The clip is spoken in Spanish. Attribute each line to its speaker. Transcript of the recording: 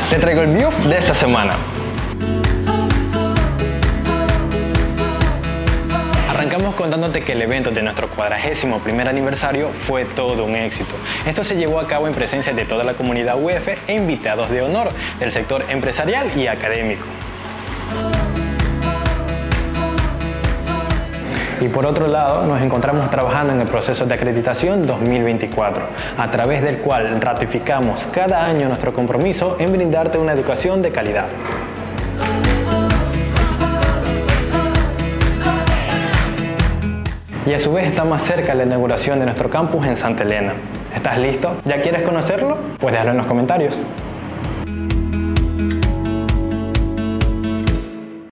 Speaker 1: Te traigo el view de esta semana. Arrancamos contándote que el evento de nuestro 41º aniversario fue todo un éxito. Esto se llevó a cabo en presencia de toda la comunidad UF e invitados de honor del sector empresarial y académico. Y por otro lado, nos encontramos trabajando en el proceso de acreditación 2024, a través del cual ratificamos cada año nuestro compromiso en brindarte una educación de calidad. Y a su vez está más cerca la inauguración de nuestro campus en Santa Elena. ¿Estás listo? ¿Ya quieres conocerlo? Pues déjalo en los comentarios.